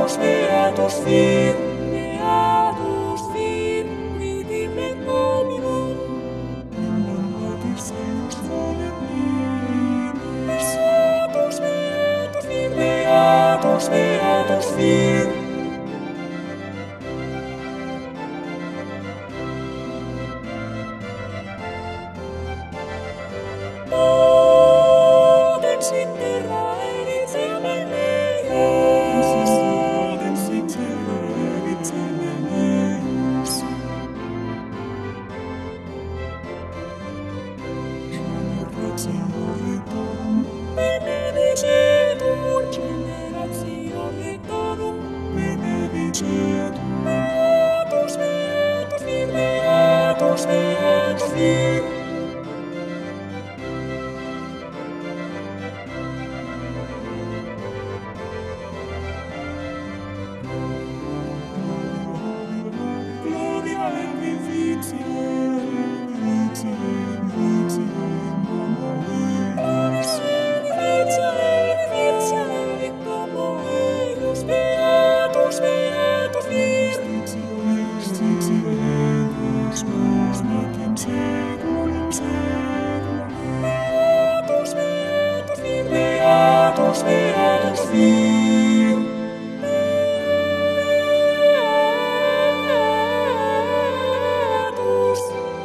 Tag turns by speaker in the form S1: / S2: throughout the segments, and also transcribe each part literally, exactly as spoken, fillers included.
S1: Beatus vir, Beatus vir, timet Dominum. Beatus vir, Beatus, Beatus vir. Motet sit terra erit Selve meius. Motet sit terra erit Selve meius. Generatioretorum, benedicetur, generatioretorum, benedicetur. Beatus, Beatus vir, Beatus, Beatus vir. Gloria et vivitia, vivitia, vivitia in homo eius. Vivitia, vivitia in homo eius. Beatus, Beatus vir. Justitia eius, plasmat in seculum seculum. Beatus, Beatus vir, Beatus, Beatus vir. Beatus.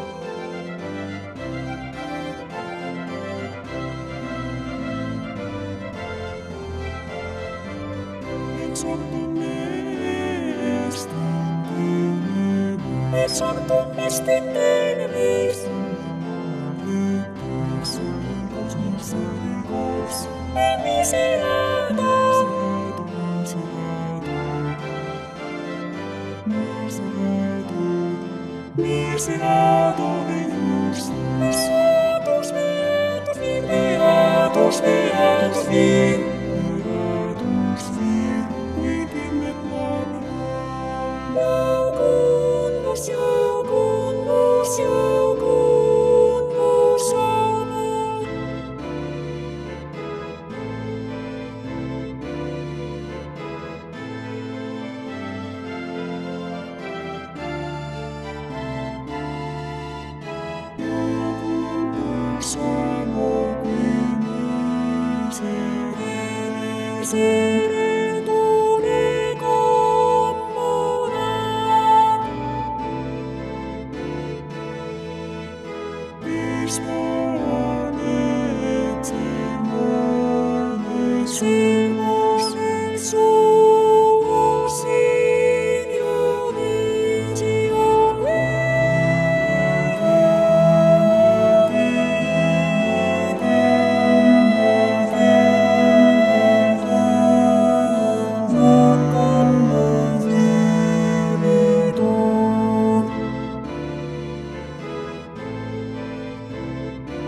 S1: Exortum est in tenebris. Exortum est in tenebris. Misericors, misericors. Miserado. Miserado. Miserado Deus. Beatus, Beatus vir, Beatus, Beatus vir. Beatus vir, qui timet Dominum. Iucunus, iucunus, iucunus amor. Iucunus amor, qui miserere, miserere done commodat. Bismone et sermone, sermone suo Signo visione. Vocaloid.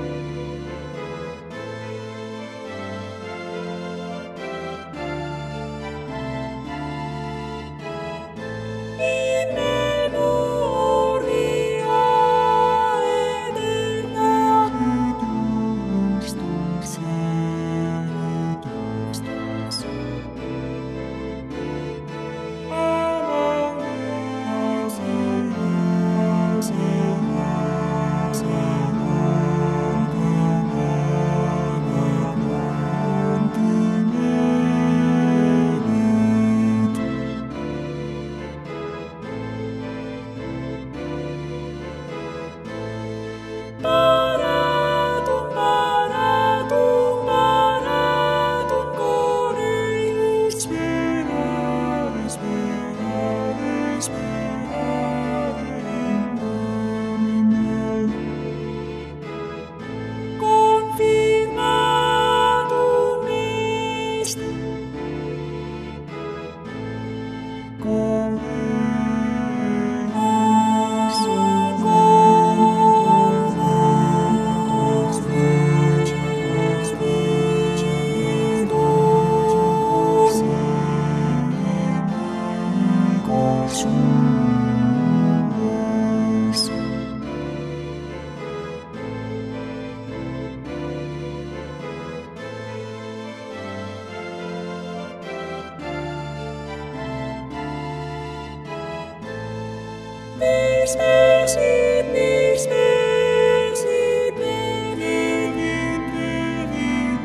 S1: spesit, mir spesit, benedit, benedit,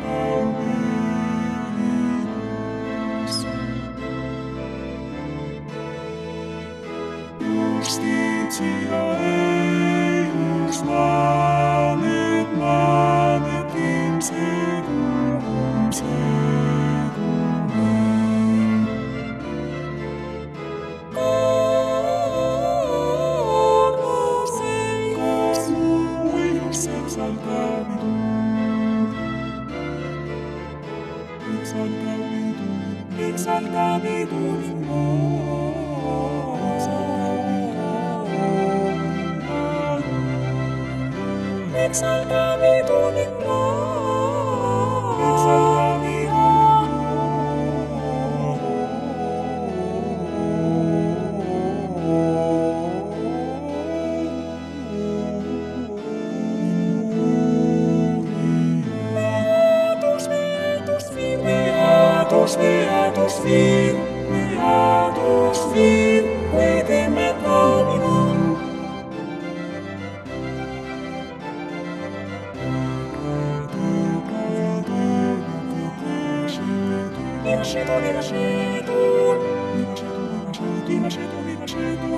S1: Dominus. Justitia eius manet, manet in seculum saeculorum. Corvus eius eius exaltabitur, exaltabitur, exaltabitur in exaltabitur in Beatus, Beatus vir, Beatus vir, qui timet Dominum. Legato, legato, legato, legato,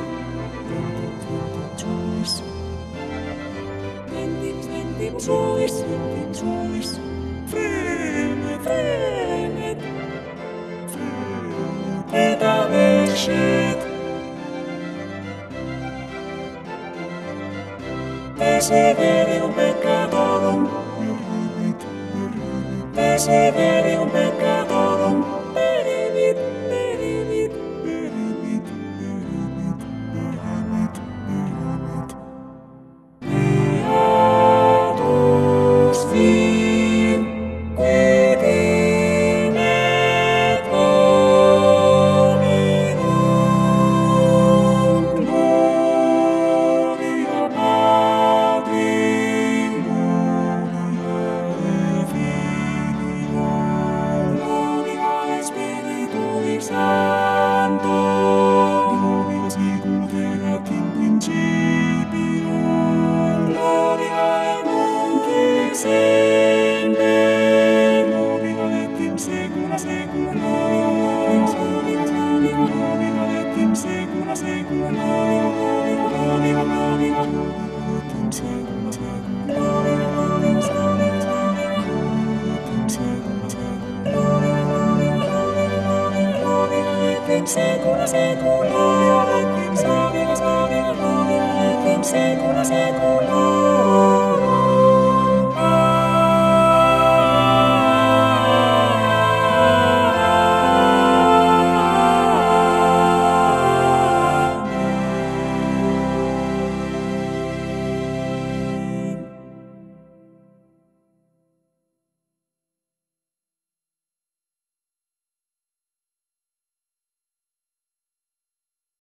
S1: vendit, vendit suis, vendit suis, fremet, fremet, fremet, et avescit, perseverium peccatorum, peribit, peribit, perseverium peccatorum, peribit, peribit, peribit, peribit, peribit, peribit. Beatus vir, qui timet Dominum, gloria Patri, gloria Filio, gloria Spiritui Sancto, gloria sicut erat in principio, gloria in nunc et semper, gloria et in saecula saeculorum, gloria et in saecula saeculorum, gloria, gloria, et in saecula saeculorum, gloria, gloria, et in saecula saeculorum, gloria, gloria, et in saecula saeculorum, gloria, et in saecula saeculorum, gloria, et in saecula saeculorum.